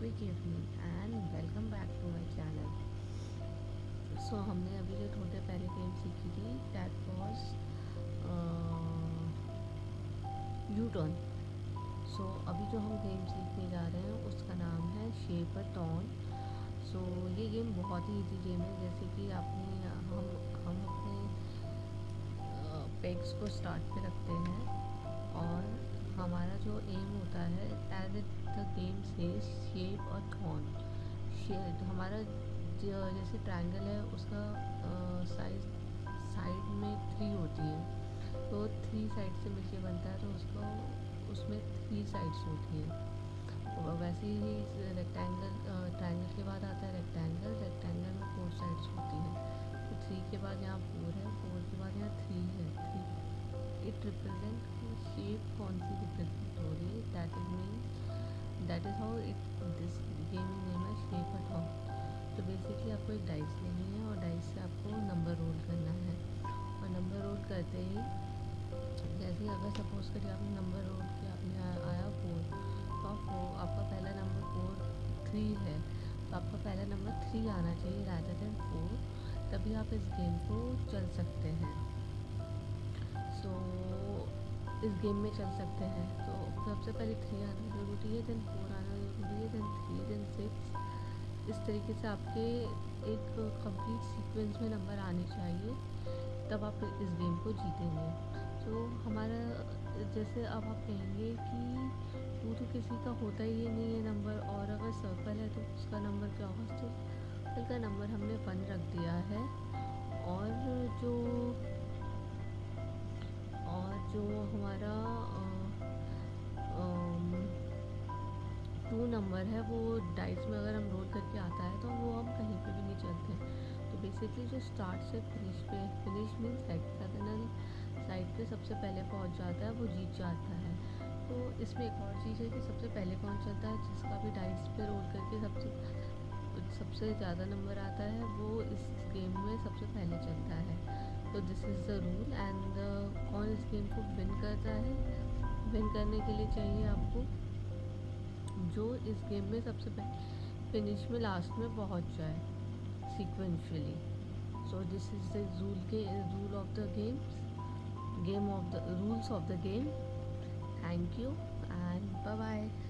quick evening and welcome back to my channel. So हमने अभी जो थोड़े पहले गेम सीखी थी that was U-turn. So अभी जो हम गेम सीखने जा रहे हैं उसका नाम है Shape A Thon. So ये गेम बहुत ही इजी गेम है, जैसे कि हम अपने पेग्स को स्टार्ट पे रखते हैं और हमारा जो एम होता है एज इट द गेम से शेप और थॉन। हमारा जैसे ट्रायंगल है उसका साइड में 3 होती है, तो 3 साइड से मिलके बनता है, तो उसमें 3 साइड्स होती हैं। और वैसे ही ट्रायंगल के बाद आता है रेक्टेंगल में 4 साइड्स होती हैं। तो 3 के बाद यहाँ 4 है, 4 के बाद यहाँ 3 है। 3 इट रिप्रेजेंट शेप कौन सी रिप्रेजेंट हो रही है, that is how this game name है शेप अ थॉन। तो बेसिकली आपको एक डाइस लेनी है और डाइस से आपको नंबर रोल करना है, और नंबर रोल करते ही जैसे अगर सपोज करिए आपने नंबर रोल किया, आपने आया 4, तो आपका पहला नंबर 3 है, तो आपका पहला नंबर 3 आना चाहिए रादर देन 4, तभी आप इस गेम को चल सकते हैं। सो इस गेम में चल सकते हैं। तो सबसे पहले 3 आना ज़रूरी है, देन 4 आना ज़रूरी है, देन 3, देन 6। इस तरीके से आपके एक कंप्लीट सीक्वेंस में नंबर आने चाहिए, तब आप इस गेम को जीतेंगे। तो हमारा जैसे अब आप कहेंगे कि वो तो किसी का होता ही ये नहीं है नंबर, और अगर सर्कल है तो उसका नंबर क्या होगा। तो सर्कल का नंबर हमने 1 रख दिया है, और जो हमारा 2 नंबर है वो डाइस में अगर हम रोल करके आता है तो वो हम कहीं पे भी नहीं चलते। तो बेसिकली जो स्टार्ट से फिनिश मीन हेक्सागोनल साइड पे सबसे पहले पहुंच जाता है वो जीत जाता है। तो इसमें एक और चीज़ है कि सबसे पहले कौन चलता है, जिसका भी डाइस पे रोल करके सबसे ज़्यादा नंबर आता है वो इस गेम में सबसे पहले चलता है। तो this is the rule, and कौन इस गेम को विन करता है, विन करने के लिए चाहिए आपको जो इस गेम में सबसे पहले फिनिश में लास्ट में पहुंच जाए sequentially. So this is the rule of the rules of the game. Thank you and bye bye.